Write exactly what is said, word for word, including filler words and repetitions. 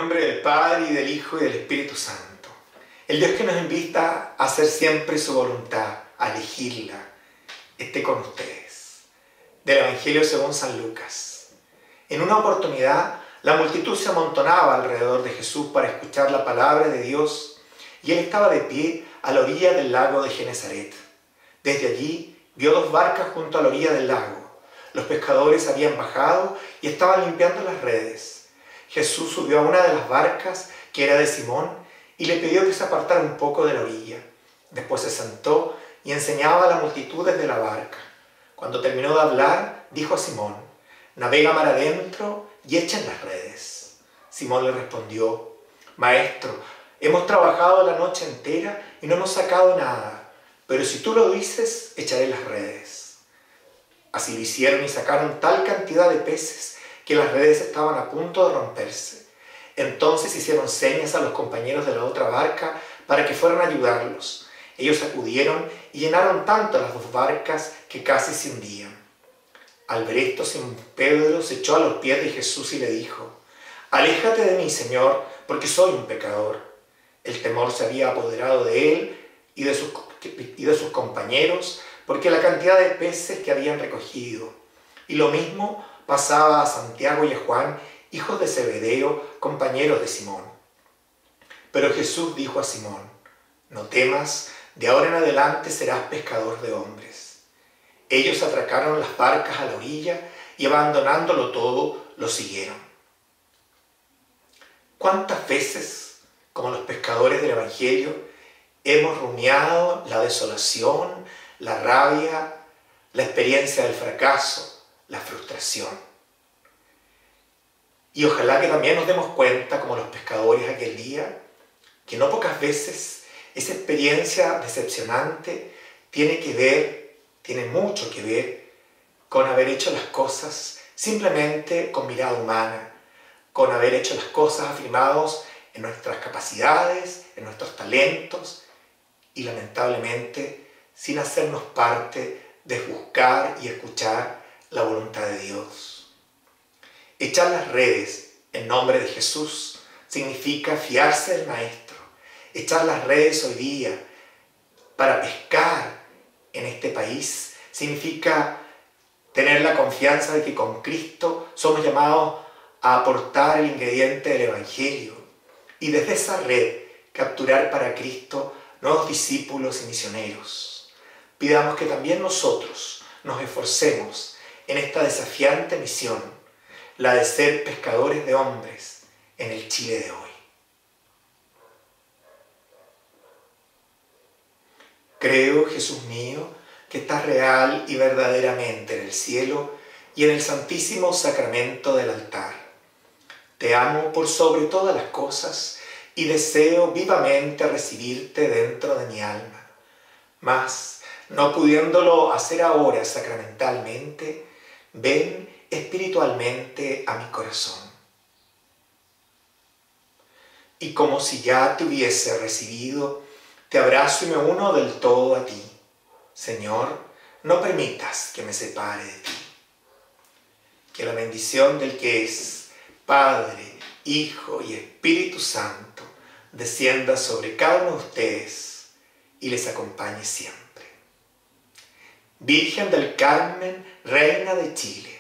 nombre del Padre, y del Hijo, y del Espíritu Santo. El Dios que nos invita a hacer siempre su voluntad, a elegirla, esté con ustedes. Del Evangelio según San Lucas. En una oportunidad, la multitud se amontonaba alrededor de Jesús para escuchar la palabra de Dios, y él estaba de pie a la orilla del lago de Genesaret. Desde allí vio dos barcas junto a la orilla del lago. Los pescadores habían bajado y estaban limpiando las redes. Jesús subió a una de las barcas, que era de Simón, y le pidió que se apartara un poco de la orilla. Después se sentó y enseñaba a la multitud desde la barca. Cuando terminó de hablar, dijo a Simón: «Navega mar adentro y echen las redes». Simón le respondió: «Maestro, hemos trabajado la noche entera y no hemos sacado nada, pero si tú lo dices, echaré las redes». Así lo hicieron y sacaron tal cantidad de peces que las redes estaban a punto de romperse. Entonces hicieron señas a los compañeros de la otra barca para que fueran a ayudarlos. Ellos acudieron y llenaron tanto las dos barcas que casi se hundían. Al ver esto, Simón Pedro se echó a los pies de Jesús y le dijo: «Aléjate de mí, Señor, porque soy un pecador». El temor se había apoderado de él y de sus, y de sus compañeros, porque la cantidad de peces que habían recogido. Y lo mismo pasaba a Santiago y a Juan, hijos de Zebedeo, compañeros de Simón. Pero Jesús dijo a Simón: «No temas, de ahora en adelante serás pescador de hombres». Ellos atracaron las barcas a la orilla y, abandonándolo todo, lo siguieron. ¿Cuántas veces, como los pescadores del Evangelio, hemos rumiado la desolación, la rabia, la experiencia del fracaso, la frustración? Y ojalá que también nos demos cuenta, como los pescadores aquel día, que no pocas veces esa experiencia decepcionante tiene que ver, tiene mucho que ver con haber hecho las cosas simplemente con mirada humana, con haber hecho las cosas afirmados en nuestras capacidades, en nuestros talentos, y lamentablemente sin hacernos parte de buscar y escuchar la voluntad de Dios. Echar las redes en nombre de Jesús significa fiarse del Maestro. Echar las redes hoy día para pescar en este país significa tener la confianza de que con Cristo somos llamados a aportar el ingrediente del Evangelio y desde esa red capturar para Cristo nuevos discípulos y misioneros. Pidamos que también nosotros nos esforcemos en esta desafiante misión, la de ser pescadores de hombres en el Chile de hoy. Creo, Jesús mío, que estás real y verdaderamente en el cielo y en el santísimo sacramento del altar. Te amo por sobre todas las cosas y deseo vivamente recibirte dentro de mi alma. Mas, no pudiéndolo hacer ahora sacramentalmente, ven espiritualmente a mi corazón. Y como si ya te hubiese recibido, te abrazo y me uno del todo a ti. Señor, no permitas que me separe de ti. Que la bendición del que es Padre, Hijo y Espíritu Santo descienda sobre cada uno de ustedes y les acompañe siempre. Virgen del Carmen, Reina de Chile,